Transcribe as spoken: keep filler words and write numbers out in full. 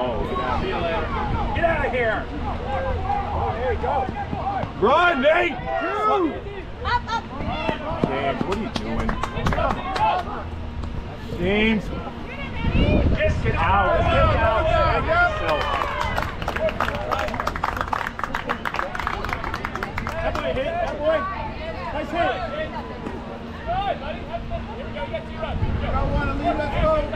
No. Get out. See you later. Get out of here. Oh, there you go. Run, Nate. Up, up. James, what are you doing? James. Just get out. Get out. Get yourself. That boy hit. That boy. Nice hit. Good, buddy. Here we go. You got two runs. Go.